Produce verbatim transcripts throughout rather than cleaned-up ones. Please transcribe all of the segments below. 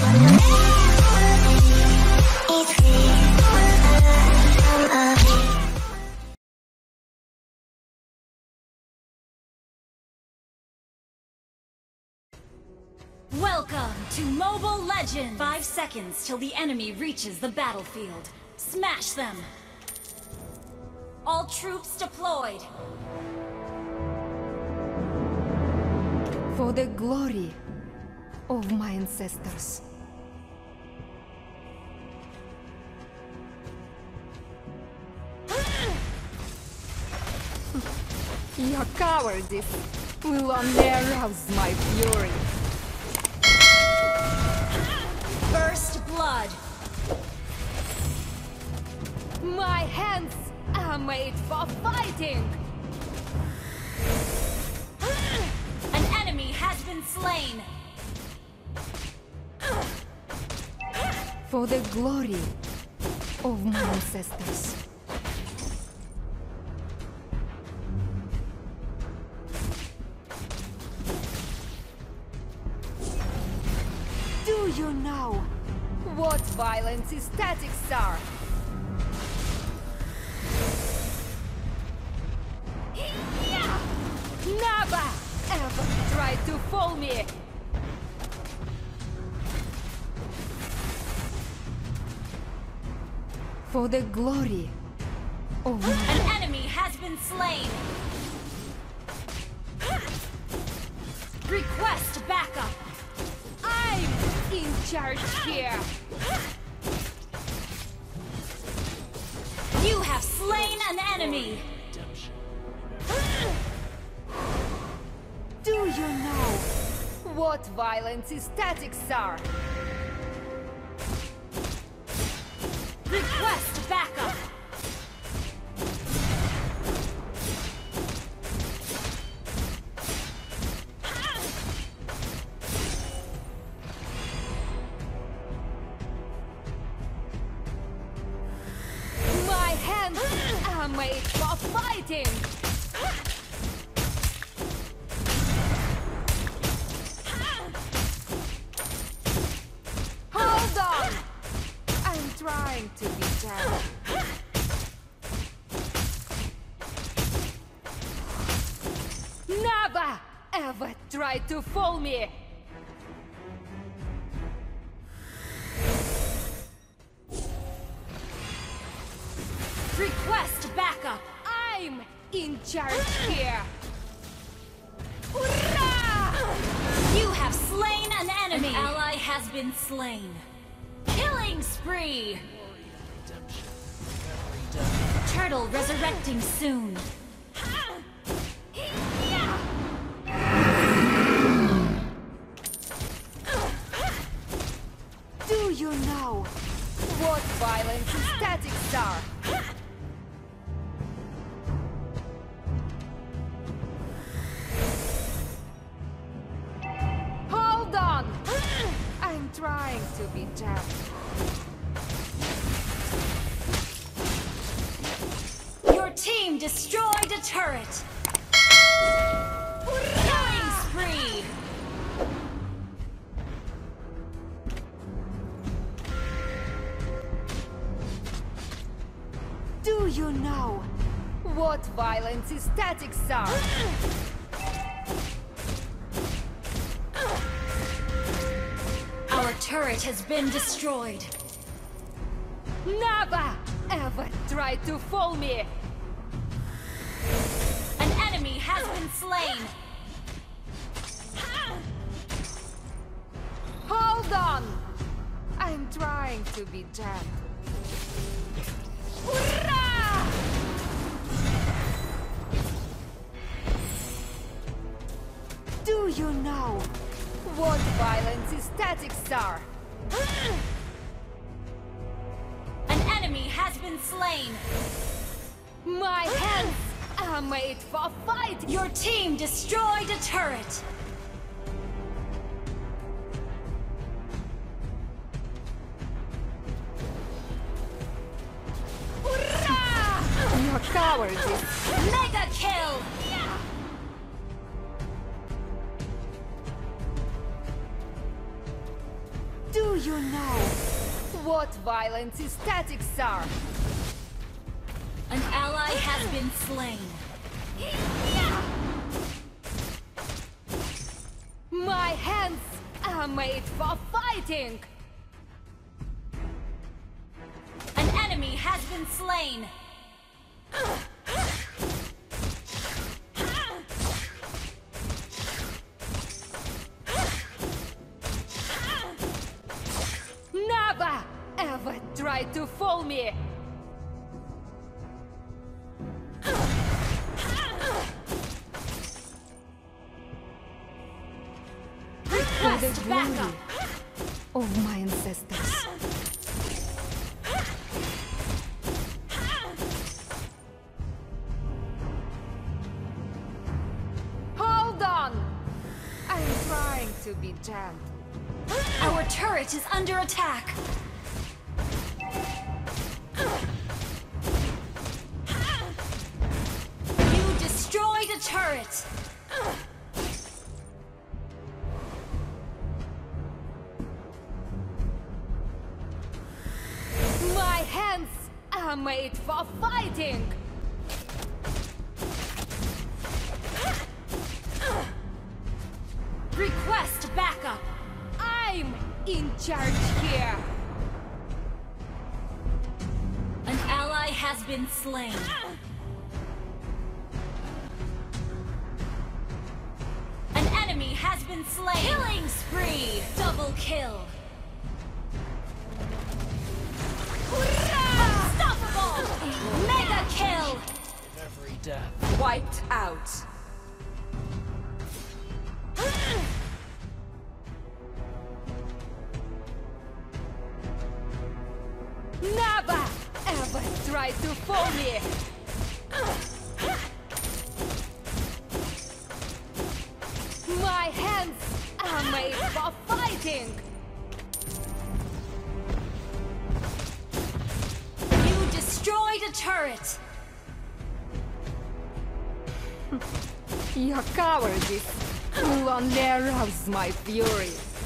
Welcome to Mobile Legends! Five seconds till the enemy reaches the battlefield. Smash them! All troops deployed! For the glory of my ancestors. Your cowardice will only arouse my fury. First blood! My hands are made for fighting! An enemy has been slain! For the glory of my ancestors. Do you know what violence statics are? Never ever try to fool me! For the glory of my... An enemy has been slain! Request backup! I'm in charge here! You have slain an enemy! Do you know what violence statics are? Request backup! My hands are made for fighting! Hold on! I'm trying to be gentle. Never ever try to fool me! Request backup! I'm in charge here! Hurrah! You have slain an enemy! An ally has been slain. Killing spree! Turtle resurrecting soon. Do you know what violence statics are? Hold on! I'm trying to be gentle. Your team destroyed a turret! Killing spree! Do you know what violence statics are? Our turret has been destroyed. Never ever try to fool me! An enemy has been slain. Hold on! I'm trying to be gentle. Hurrah! Do you know what violence statics are? An enemy has been slain. My hands are made for fighting! Your team destroyed a turret. Hurrah! Your cowardice! Mega kill! Do you know what violent statics are? An ally has been slain. My hands are made for fighting! An enemy has been slain. Never ever try to fool me! Request backup. Of my ancestors. Hold on! I'm trying to be gentle. Our turret is under attack. You destroyed a turret. My hands are made for fighting! Request backup. I'm in charge here! An ally has been slain. An enemy has been slain. Killing spree. Double kill. Unstoppable. Mega kill. Every death wiped out. Never ever try to fool me! My hands are made for fighting! You destroyed a turret. Your cowardice will only arouse my fury.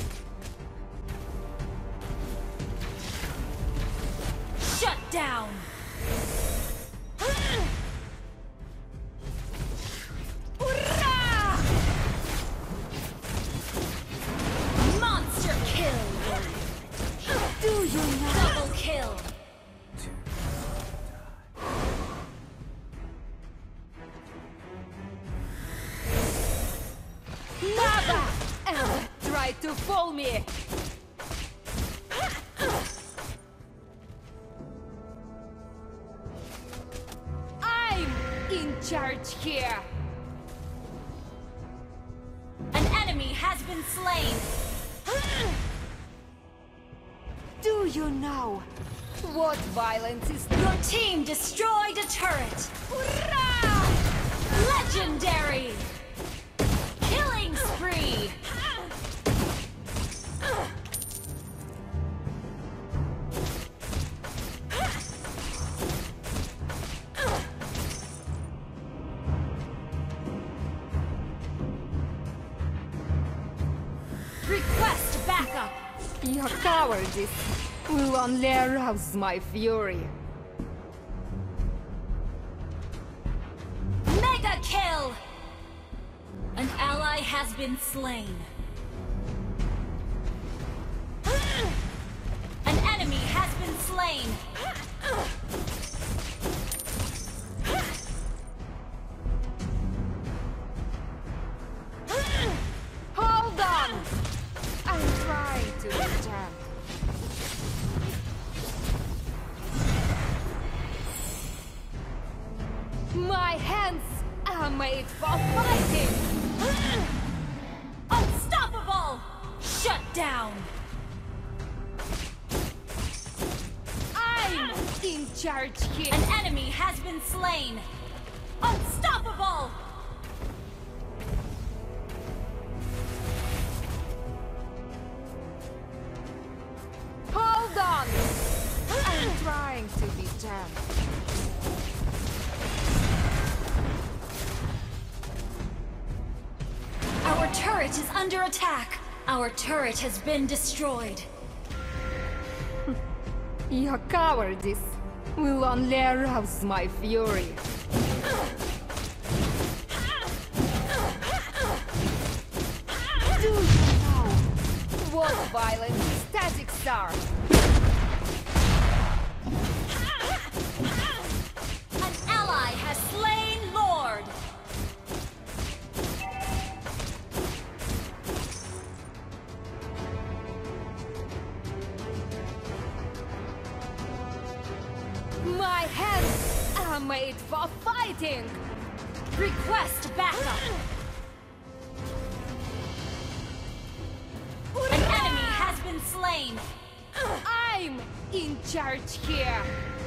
Shut down. Hurrah! Monster kill. Do you know? Double kill. Never ever try to fool me! I'm in charge here! An enemy has been slain. Do you know what violence is? Your team destroyed a turret. Hurrah! Legendary. Killing spree. Request backup. Your cowardice will only arouse my fury. Mega kill. An ally has been slain. An enemy has been slain. Hold on! I'm trying to be gentle. My hands are made for fighting! Unstoppable! Shut down! I'm in charge here! An enemy has been slain! Unstoppable! Hold on! I'm trying to be gentle. Our turret is under attack! Our turret has been destroyed. Your cowardice will only arouse my fury. Do you know what violent statics are? An ally has slain Lord! My hands are made for fighting! Request backup! An enemy has been slain! I'm in charge here!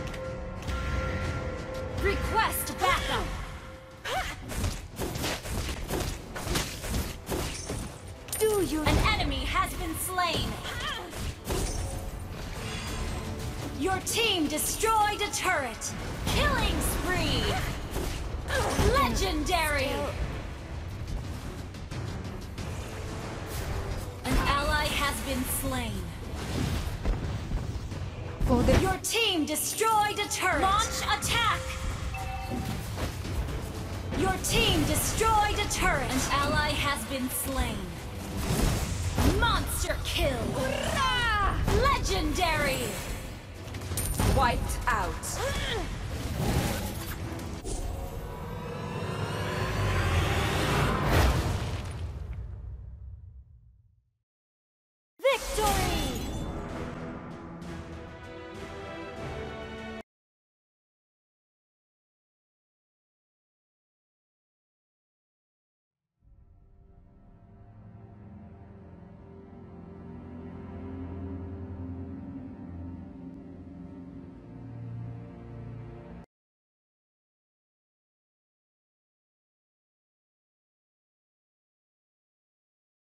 Request backup! Do you... An enemy has been slain! Your team destroyed a turret! Killing spree! Legendary! An ally has been slain. For the... Your team destroyed a turret! Launch attack! Your team destroyed a turret! An ally has been slain. Monster kill! Hurrah! Legendary! Wiped out.